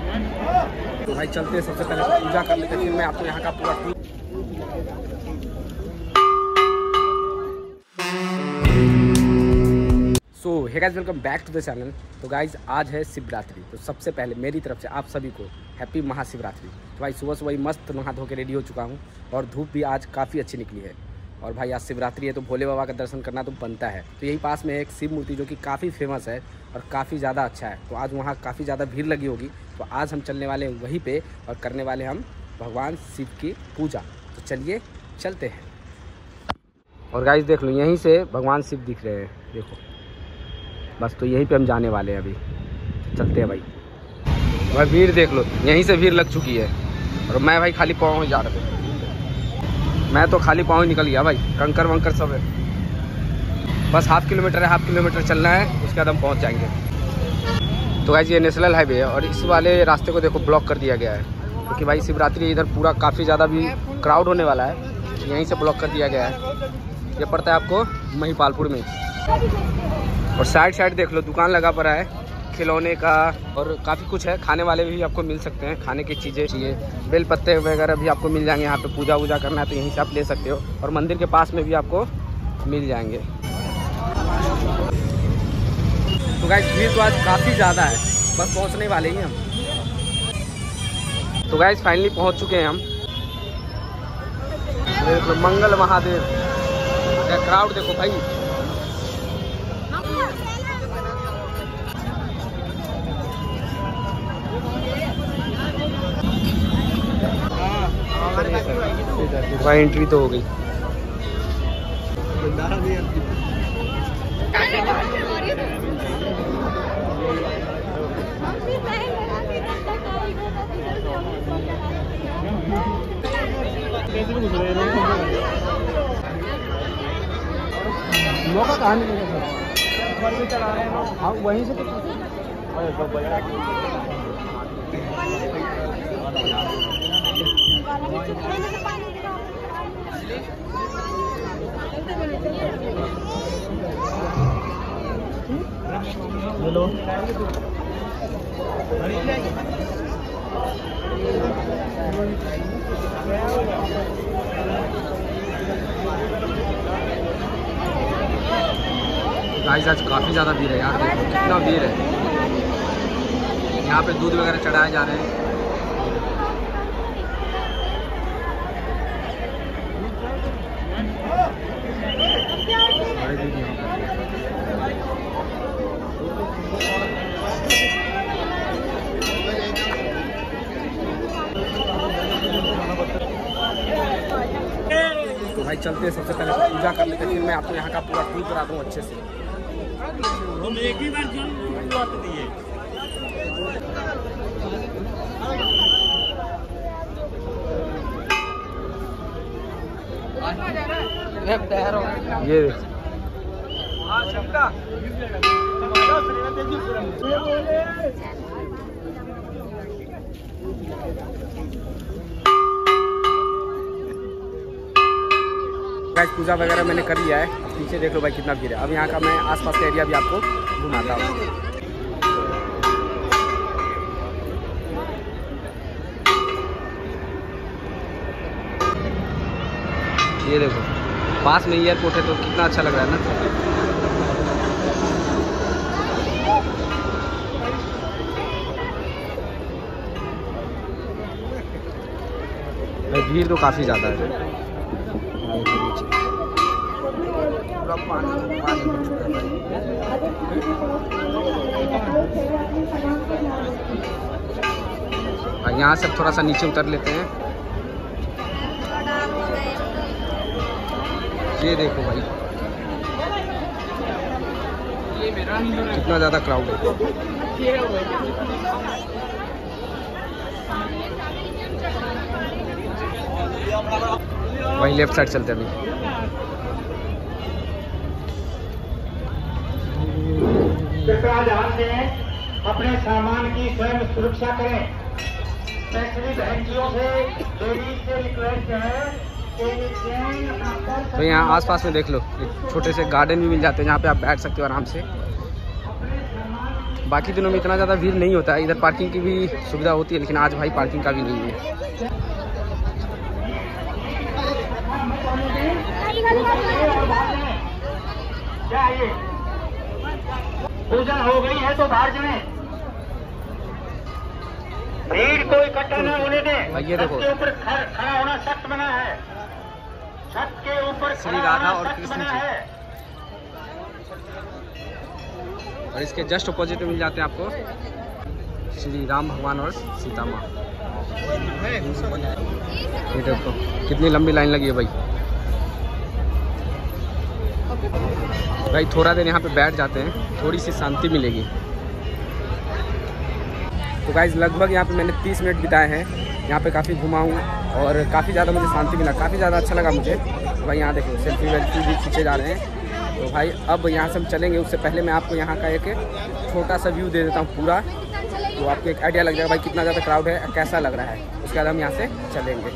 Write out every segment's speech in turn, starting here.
तो भाई चलते हैं, सबसे पहले पूजा कर लेते हैं, फिर मैं आपको यहाँ का पूरा so hey guys, welcome back to the channel. तो गाइस आज है शिवरात्रि, तो सबसे पहले मेरी तरफ से आप सभी को हैप्पी महाशिवरात्रि। तो भाई सुबह सुबह ही मस्त नहा धो के रेडी हो चुका हूँ और धूप भी आज काफ़ी अच्छी निकली है। और भाई आज शिवरात्रि है तो भोले बाबा का दर्शन करना तो बनता है। तो यही पास में एक शिव मूर्ति जो कि काफ़ी फेमस है और काफ़ी ज़्यादा अच्छा है, तो आज वहाँ काफ़ी ज़्यादा भीड़ लगी होगी। तो आज हम चलने वाले हैं वहीं पे और करने वाले हम भगवान शिव की पूजा। तो चलिए चलते हैं। और गाइस देख लो, यहीं से भगवान शिव दिख रहे हैं, देखो बस। तो यहीं पे हम जाने वाले हैं अभी, चलते हैं भाई। भाई भीड़ देख लो, यहीं से भीड़ लग चुकी है और मैं भाई खाली पाँव ही जा रहा था। मैं तो खाली पाँव ही निकल गया भाई, कंकर वंकर सब है। बस हाफ किलोमीटर चलना है, उसके बाद हम पहुंच जाएंगे। तो गाइस ये नेशनल हाईवे है और इस वाले रास्ते को देखो ब्लॉक कर दिया गया है क्योंकि भाई शिवरात्रि इधर पूरा काफ़ी ज़्यादा भी क्राउड होने वाला है, यहीं से ब्लॉक कर दिया गया है। ये पड़ता है आपको महिपालपुर में। और साइड देख लो, दुकान लगा पड़ा है खिलौने का और काफ़ी कुछ है। खाने वाले भी आपको मिल सकते हैं, खाने की चीज़ें चाहिए, बेल पत्ते वगैरह भी आपको मिल जाएंगे। यहाँ पे पूजा वूजा करना है तो यहीं से आप ले सकते हो और मंदिर के पास में भी आपको मिल जाएंगे। तो गाइस भीड़ तो आज काफ़ी ज़्यादा है, बस पहुँचने वाले ही हम। तो गाइस फाइनली पहुँच चुके हैं हम। देखो मंगल महादेव का क्राउड देखो भाई। भाई एंट्री तो हो गई। मौका कहाँ मिलेगा? हाँ वहीं से हेलो गाइस आज काफ़ी ज़्यादा भीड़ है यार, देखो कितना भीड़ है। यहाँ पे दूध वगैरह चढ़ाए जा रहे हैं। तो भाई चलते हैं, सबसे पहले पूजा कर लेते हैं, फिर मैं आपको यहाँ का पूरा टूर करा दूँ अच्छे से। तुम एक ही बार दिए। ये पूजा वगैरह मैंने कर लिया है। अब पीछे देख लो भाई कितना भीड़ है। अब यहाँ का मैं आसपास का एरिया भी आपको घुमाता हूँ। ये देखो पास में एयरपोर्ट है तो कितना अच्छा लग रहा है ना। भाई भीड़ तो काफ़ी ज़्यादा है। यहाँ से थोड़ा सा नीचे उतर लेते हैं। ये देखो भाई कितना ज़्यादा क्राउड है। वहीं लेफ्ट साइड चलते हैं अभी। कृपया ध्यान दें, अपने सामान की स्वयं सुरक्षा करें। स्पेशली बहनों से लेडीज से रिक्वेस्ट है तो यहाँ आसपास में देख लो छोटे से गार्डन भी मिल जाते हैं जहाँ पे आप बैठ सकते हो आराम से। बाकी दिनों में इतना ज़्यादा भीड़ नहीं होता है, इधर पार्किंग की भी सुविधा होती है, लेकिन आज भाई पार्किंग का भी नहीं है। क्या ये पूजा हो गई है तो बाहर जाए, भीड़ को इकट्ठा न होने दें। ये देखो, छत के ऊपर खड़ा होना सख्त मना है, छत के ऊपर श्री राधा और कृष्ण जी, और इसके जस्ट अपोजिट में मिल जाते हैं आपको श्री राम भगवान और सीता माँ। ये देखो कितनी लंबी लाइन लगी है भाई। भाई थोड़ा देर यहाँ पे बैठ जाते हैं, थोड़ी सी शांति मिलेगी। तो गाइस लगभग यहाँ पे मैंने 30 मिनट बिताए हैं, यहाँ पे काफ़ी घुमा हूँ और काफ़ी ज़्यादा मुझे शांति मिला, काफ़ी ज़्यादा अच्छा लगा मुझे। तो भाई यहाँ देखो सेल्फी वेल्फी भी खींचे जा रहे हैं। तो भाई अब यहाँ से हम चलेंगे, उससे पहले मैं आपको यहाँ का एक छोटा सा व्यू दे देता हूँ पूरा, तो आपको एक आइडिया लग जाएगा भाई कितना ज़्यादा क्राउड है, कैसा लग रहा है। उसके बाद हम यहाँ से चलेंगे।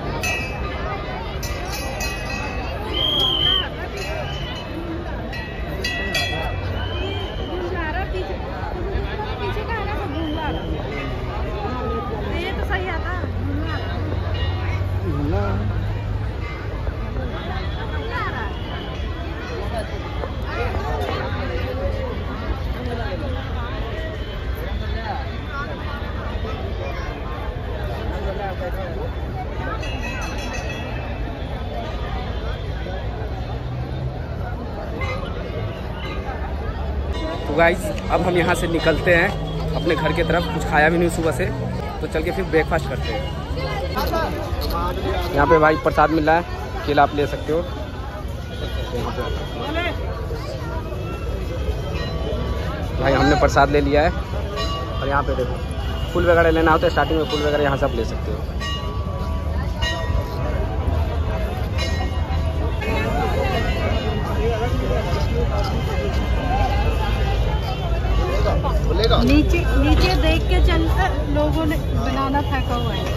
तो गाइस अब हम यहाँ से निकलते हैं अपने घर की तरफ। कुछ खाया भी नहीं सुबह से, तो चल के फिर ब्रेकफास्ट करते हैं। यहाँ पे भाई प्रसाद मिल रहा है, केला आप ले सकते हो। भाई हमने प्रसाद ले लिया है और यहाँ पे देखो फूल वगैरह लेना होता है, स्टार्टिंग में फूल वगैरह यहाँ से आप ले सकते हो। नीचे नीचे देख के चलता लोगों ने बनाना फेंका हुआ है।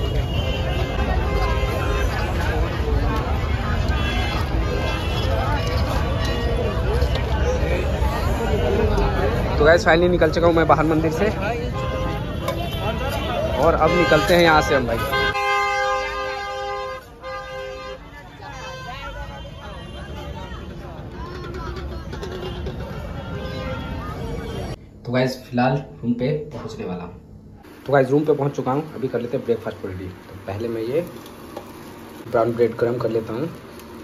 तो गाइस फाइनली निकल चुका हूँ मैं बाहर मंदिर से, और अब निकलते हैं यहाँ से हम भाई। तो गाइस फिलहाल रूम पे पहुँचने वाला हूँ। तो गाइस रूम पे पहुँच चुका हूँ, अभी कर लेते हैं ब्रेकफास्ट को रेडी। तो पहले मैं ये ब्राउन ब्रेड गर्म कर लेता हूँ।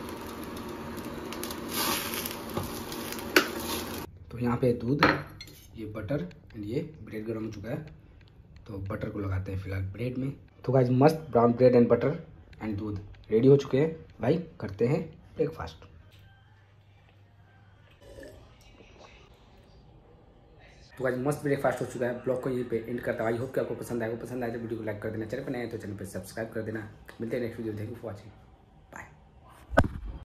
तो यहाँ पे दूध, ये बटर एंड ये ब्रेड गर्म हो चुका है, तो बटर को लगाते हैं फिलहाल ब्रेड में। तो गाइस मस्त brown bread and butter and दूध रेडी हो चुके हैं भाई, करते हैं ब्रेकफास्ट। तो गाइस मस्त ब्रेकफास्ट हो चुका है। ब्लॉग को यहीं पे एंड करता हूँ। आई होप कि आपको पसंद आएगा। पसंद आए तो वीडियो को लाइक कर देना, चैनल पर नए हैं तो चैनल पर सब्सक्राइब कर देना। मिलते हैं next video. Thank you for watching.